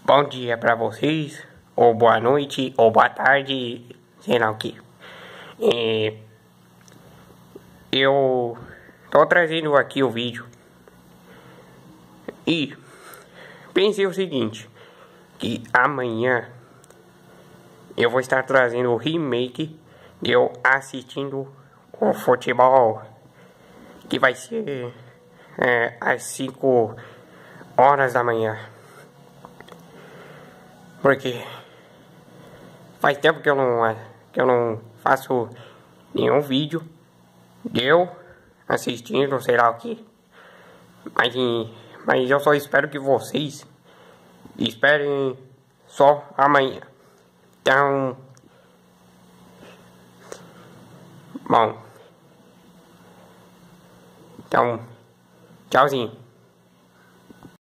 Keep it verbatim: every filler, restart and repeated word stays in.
Bom dia pra vocês, ou boa noite, ou boa tarde, sei lá o que. É, eu tô trazendo aqui o vídeo e pensei o seguinte, que amanhã eu vou estar trazendo o remake de eu assistindo o futebol, que vai ser é, às cinco horas da manhã. Porque faz tempo que eu não, que eu não faço nenhum vídeo de eu assistindo, sei lá o que. Mas, mas eu só espero que vocês esperem só amanhã. Então, bom, então, tchauzinho.